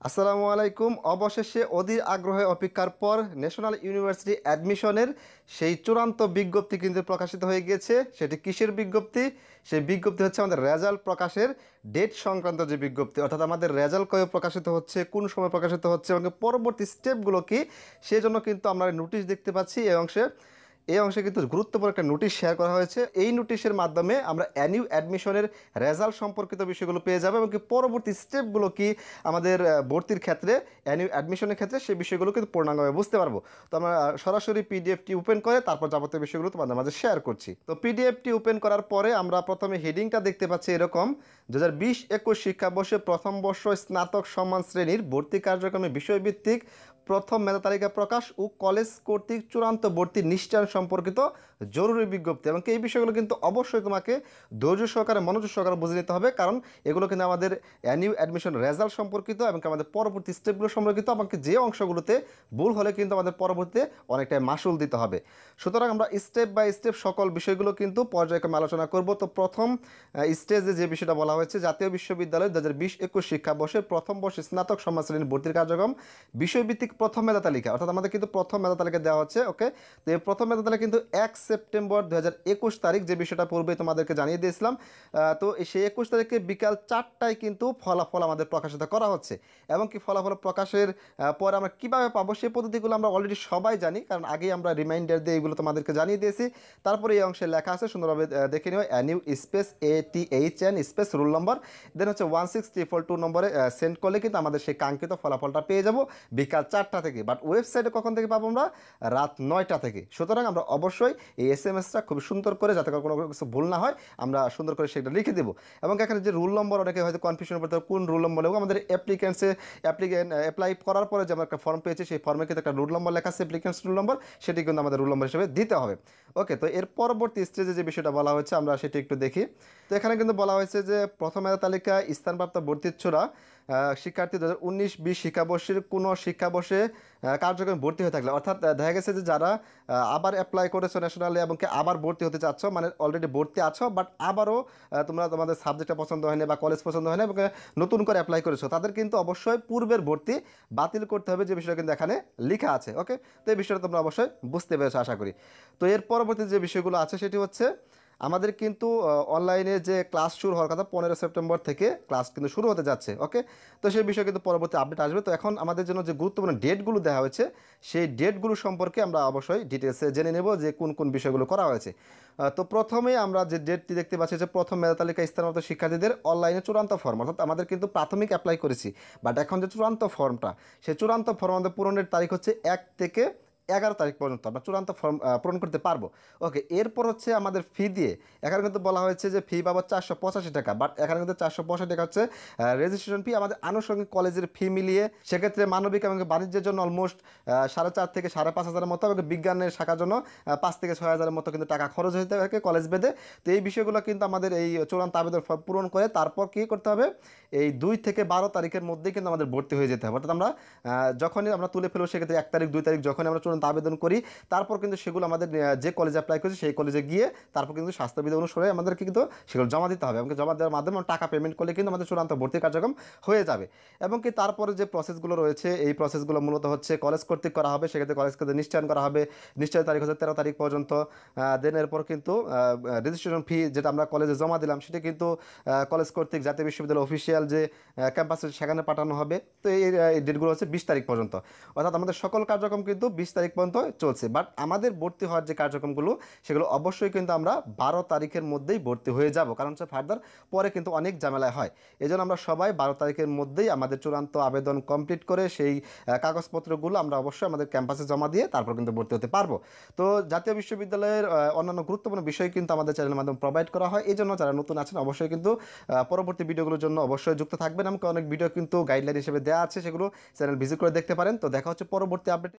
আসসালামু আলাইকুম। অবশেষে অধীর আগ্রহে অপেক্ষার পর ন্যাশনাল ইউনিভার্সিটি অ্যাডমিশনের সেই চূড়ান্ত বিজ্ঞপ্তি কিন্তু প্রকাশিত হয়ে গিয়েছে। সেটি কিসের বিজ্ঞপ্তি? সেই বিজ্ঞপ্তি হচ্ছে আমাদের রেজাল্ট প্রকাশের ডেট সংক্রান্ত যে বিজ্ঞপ্তি, অর্থাৎ আমাদের রেজাল্ট কবে প্রকাশিত হচ্ছে, কোন সময় প্রকাশিত হচ্ছে এবং পরবর্তী স্টেপগুলো কি, সেজন্য কিন্তু আমরা নোটিশ দেখতে পাচ্ছি। এই অংশে কিন্তু গুরুত্বপূর্ণ একটা নোটিশ শেয়ার করা হয়েছে। এই নোটিশের মাধ্যমে আমরা অ্যানিউ অ্যাডমিশনের রেজাল্ট সম্পর্কিত বিষয়গুলো পেয়ে যাবো এবং কি পরবর্তী স্টেপগুলো কি আমাদের ভর্তির ক্ষেত্রে, অ্যানিউ অ্যাডমিশনের ক্ষেত্রে সেই বিষয়গুলো কিন্তু পূর্ণাঙ্গভাবে বুঝতে পারবো। তো আমরা সরাসরি পিডিএফটি ওপেন করে তারপর যাবতীয় বিষয়গুলো তোমাদের মাঝে শেয়ার করছি। তো পিডিএফটি ওপেন করার পরে আমরা প্রথমে হেডিংটা দেখতে পাচ্ছি এরকম: 2020-21 শিক্ষাবর্ষে প্রথম বর্ষ স্নাতক সম্মান শ্রেণীর ভর্তি কার্যক্রমে বিষয়ভিত্তিক প্রথম মেধা তালিকা প্রকাশ ও কলেজ কর্তৃক চূড়ান্ত ভর্তি নিশ্চয়ন সম্পর্কিত জরুরি বিজ্ঞপ্তি। এবং এই বিষয়গুলো কিন্তু অবশ্যই তোমাকে ধৈর্য সহকারে, মনোযোগ সহকারে বুঝে নিতে হবে, কারণ এগুলো কিন্তু আমাদের অ্যানিউ অ্যাডমিশন রেজাল্ট সম্পর্কিত এবং আমাদের পরবর্তী স্টেপগুলো সম্পর্কিত। আমাকে যে অংশগুলোতে ভুল হলে কিন্তু আমাদের পরবর্তীতে অনেকটাই মাসুল দিতে হবে। সুতরাং আমরা স্টেপ বাই স্টেপ সকল বিষয়গুলো কিন্তু পর্যায়ক্রমে আলোচনা করব। তো প্রথম স্টেজে যে বিষয়টা বলা হয়েছে, জাতীয় বিশ্ববিদ্যালয় 2020-21 শিক্ষাবর্ষের প্রথম বর্ষে স্নাতক সম্মান শ্রেণীর ভর্তির কার্যক্রম বিষয়ভিত্তিক প্রথম মেধা তালিকা, অর্থাৎ আমাদের কিন্তু প্রথম মেধা তালিকা দেওয়া হচ্ছে। ওকে, তো এই প্রথম মেধা তালিকা কিন্তু 1 সেপ্টেম্বর 2021 তারিখ, যে বিষয়টা পূর্বে তোমাদেরকে জানিয়ে দিয়েছিলাম। তো সেই 21 তারিখে বিকাল 4টায় কিন্তু ফলাফল আমাদের প্রকাশিত করা হচ্ছে। এবং কি ফলাফল প্রকাশের পর আমরা কীভাবে পাবো সেই পদ্ধতিগুলো আমরা অলরেডি সবাই জানি, কারণ আগেই আমরা রিমাইন্ডার দিয়ে এগুলো তোমাদেরকে জানিয়ে দিয়েছি। তারপরে এই অংশে লেখা আছে, সুন্দরভাবে দেখে নিও। অ্যানিউ space ATHN space roll number, then হচ্ছে 16342 নম্বরে সেন্ড করলে কিন্তু আমাদের সেই কাঙ্ক্ষিত ফলাফলটা পেয়ে যাব বিকাল 4টা থেকে। বাট ওয়েবসাইটে কখন থেকে পাবো আমরা? রাত 9টা থেকে। সুতরাং আমরা অবশ্যই এই SMS-টা খুব সুন্দর করে, যাতে কোনো কিছু ভুল না হয়, আমরা সুন্দর করে সেটা লিখে দেবো। এবং এখানে যে রুল নম্বর, অনেকে হয়তো কনফিউশন পড়তে হবে কোন রুল নম্বর, এবং আমাদের অ্যাপ্লাই করার পরে যে আমরা একটা ফর্ম পেয়েছি, সেই ফর্মে কিন্তু একটা রুল নম্বর লেখা আছে, অ্যাপ্লিকেন্টস রুল নম্বর, সেটি কিন্তু আমাদের রুল নম্বর হিসেবে দিতে হবে। ওকে, তো এর পরবর্তী স্টেজে যে বিষয়টা বলা হয়েছে আমরা সেটি একটু দেখি। তো এখানে কিন্তু বলা হয়েছে যে প্রথম মেধা তালিকায় স্থানপ্রাপ্ত ভর্তিচ্ছুরা শিক্ষার্থী 2019-20 শিক্ষাবর্ষের কোনো শিক্ষাবর্ষে কার্যক্রমে ভর্তি হয়ে থাকলে, অর্থাৎ দেখা গেছে যে যারা আবার অ্যাপ্লাই করেছো ন্যাশনালে এবং কি আবার ভর্তি হতে চাচ্ছ, মানে অলরেডি ভর্তি আছো বাট আবারও তোমাদের সাবজেক্টটা পছন্দ হয়নি বা কলেজ পছন্দ হয়নি এবং নতুন করে অ্যাপ্লাই করেছো, তাদের কিন্তু অবশ্যই পূর্বের ভর্তি বাতিল করতে হবে, যে বিষয়টা কিন্তু এখানে লেখা আছে। ওকে, তো এই বিষয়টা তোমরা অবশ্যই বুঝতে পেরেছো আশা করি। তো এর পরবর্তী যে বিষয়গুলো আছে সেটি হচ্ছে আমাদের কিন্তু অনলাইনে যে ক্লাস শুরু হওয়ার কথা 15 সেপ্টেম্বর থেকে ক্লাস কিন্তু শুরু হতে যাচ্ছে। ওকে, তো সেই বিষয়ে কিন্তু পরবর্তী আপডেট আসবে। তো এখন আমাদের জন্য যে গুরুত্বপূর্ণ ডেটগুলো দেওয়া হয়েছে, সেই ডেটগুলো সম্পর্কে আমরা অবশ্যই ডিটেলসে জেনে নেব যে কোন কোন বিষয়গুলো করা হয়েছে। তো প্রথমেই আমরা যে ডেটটি দেখতে পাচ্ছি যে প্রথম মেধা তালিকায় স্থানগত শিক্ষার্থীদের অনলাইনে চূড়ান্ত ফর্ম, অর্থাৎ আমাদের কিন্তু প্রাথমিক অ্যাপ্লাই করেছি, বাট এখন যে চূড়ান্ত ফর্মটা, সেই চূড়ান্ত ফর্ম আমাদের পূরণের তারিখ হচ্ছে 1 থেকে 11 তারিখ পর্যন্ত আমরা চূড়ান্ত ফর্ম পূরণ করতে পারবো। ওকে, এরপর হচ্ছে আমাদের ফি দিয়ে, এখানে কিন্তু বলা হয়েছে যে ফি পাবো 485 টাকা, বাট এখানে কিন্তু 485 টাকা হচ্ছে রেজিস্ট্রেশন ফি, আমাদের আনুষঙ্গিক কলেজের ফি মিলিয়ে। সেক্ষেত্রে মানবিক এবং বাণিজ্যের জন্য অলমোস্ট 4.5 থেকে 5.5 মতো, এবং বিজ্ঞানের শাখার জন্য 5 থেকে 6 মতো কিন্তু টাকা খরচ হতে থাকে কলেজ বেঁধে। তো এই বিষয়গুলো কিন্তু আমাদের এই চূড়ান্ত আবেদন ফর্ম পূরণ করে তারপর কী করতে হবে, এই 2 থেকে 12 তারিখের মধ্যেই কিন্তু আমাদের ভর্তি হয়ে যেতে হবে। অর্থাৎ আমরা যখনই আমরা তুলে ফেলবো, সেক্ষেত্রে 1 তারিখ 2 তারিখ যখনই আমরা চূড়ান্ত আবেদন করি, তারপর কিন্তু সেগুলো আমাদের যে কলেজে অ্যাপ্লাই করেছি সেই কলেজে গিয়ে তারপর কিন্তু স্বাস্থ্যবিধি অনুসারে আমাদেরকে কিন্তু সেগুলো জমা দিতে হবে, এবং জমা দেওয়ার মাধ্যমে টাকা পেমেন্ট করলে কিন্তু আমাদের চূড়ান্ত ভর্তি কার্যক্রম হয়ে যাবে। এবং কি তারপরে যে প্রসেসগুলো রয়েছে, এই প্রসেসগুলো মূলত হচ্ছে কলেজ কর্তৃক করা হবে। সেক্ষেত্রে কলেজকে নিশ্চয়ন করা হবে, নিশ্চয় তারিখ হচ্ছে 13 তারিখ পর্যন্ত। দেন এরপর কিন্তু রেজিস্ট্রেশন ফি যেটা আমরা কলেজে জমা দিলাম, সেটা কিন্তু কলেজ কর্তৃক জাতীয় বিশ্ববিদ্যালয় অফিসিয়াল যে ক্যাম্পাসে সেখানে পাঠানো হবে। তো এই ডেটগুলো হচ্ছে 20 তারিখ পর্যন্ত, অর্থাৎ আমাদের সকল কার্যক্রম কিন্তু 20 তারিখ পর্যন্ত চলছে। বাট আমাদের ভর্তি হওয়ার যে কার্যক্রমগুলো, সেগুলো অবশ্যই কিন্তু আমরা 12 তারিখের মধ্যেই ভর্তি হয়ে যাব, কারণ হচ্ছে ফার্দার পরে কিন্তু অনেক ঝামেলায় হয়। এই জন্য আমরা সবাই 12 তারিখের মধ্যেই আমাদের চূড়ান্ত আবেদন কমপ্লিট করে সেই কাগজপত্রগুলো আমরা অবশ্যই আমাদের ক্যাম্পাসে জমা দিয়ে তারপর কিন্তু ভর্তি হতে পারবো। তো জাতীয় বিশ্ববিদ্যালয়ের অন্যান্য গুরুত্বপূর্ণ বিষয় কিন্তু আমাদের চ্যানেলের মাধ্যমে প্রোভাইড করা হয়। এই জন্য যারা নতুন আছেন অবশ্যই কিন্তু পরবর্তী ভিডিওগুলোর জন্য অবশ্যই যুক্ত থাকবেন। আমাকে অনেক ভিডিও কিন্তু গাইডলাইন হিসেবে দেওয়া আছে, সেগুলো চ্যানেল ভিজিট করে দেখতে পারেন। তো দেখা হচ্ছে পরবর্তী আপডেট।